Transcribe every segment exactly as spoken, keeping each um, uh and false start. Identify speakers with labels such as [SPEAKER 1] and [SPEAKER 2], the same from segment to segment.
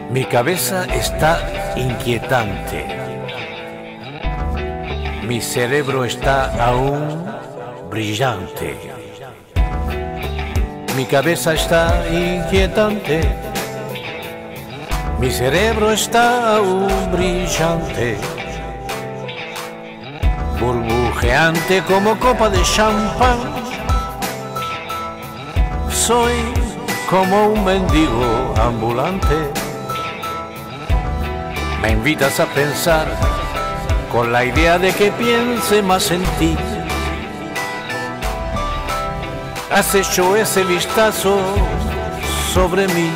[SPEAKER 1] Mi cabeza está inquietante. Mi cerebro está aún brillante. Mi cabeza está inquietante. Mi cerebro está aún brillante. Burbujeante como copa de champán. Soy como un mendigo ambulante. Me invitas a pensar con la idea de que piense más en ti. Has hecho ese vistazo sobre mí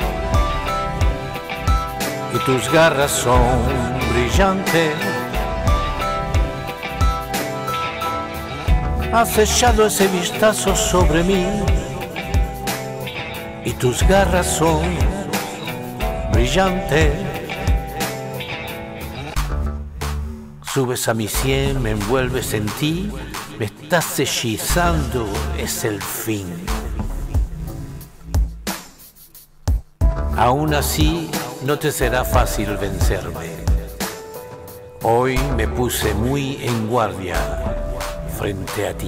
[SPEAKER 1] y tus garras son brillantes. Has echado ese vistazo sobre mí y tus garras son brillantes. Subes a mi sien, me envuelves en ti, me estás hechizando, es el fin. Aún así, no te será fácil vencerme. Hoy me puse muy en guardia frente a ti.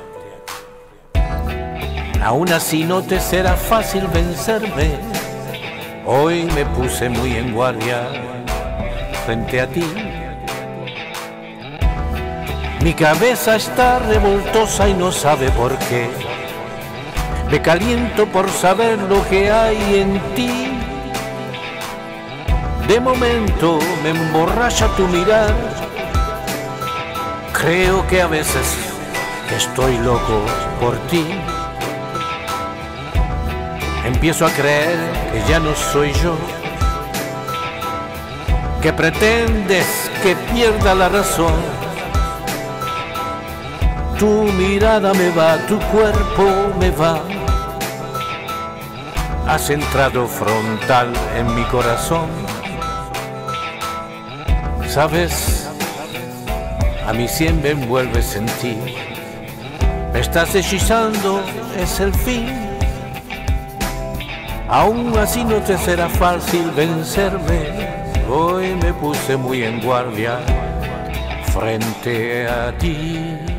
[SPEAKER 1] Aún así, no te será fácil vencerme. Hoy me puse muy en guardia frente a ti. Mi cabeza está revoltosa y no sabe por qué. Me caliento por saber lo que hay en ti. De momento me emborracha tu mirar. Creo que a veces estoy loco por ti. Empiezo a creer que ya no soy yo, que pretendes que pierda la razón. Tu mirada me va, tu cuerpo me va. Has entrado frontal en mi corazón. Sabes, a mi sien me envuelves en ti. Me estás hechizando, es el fin. Aún así no te será fácil vencerme. Hoy me puse muy en guardia frente a ti.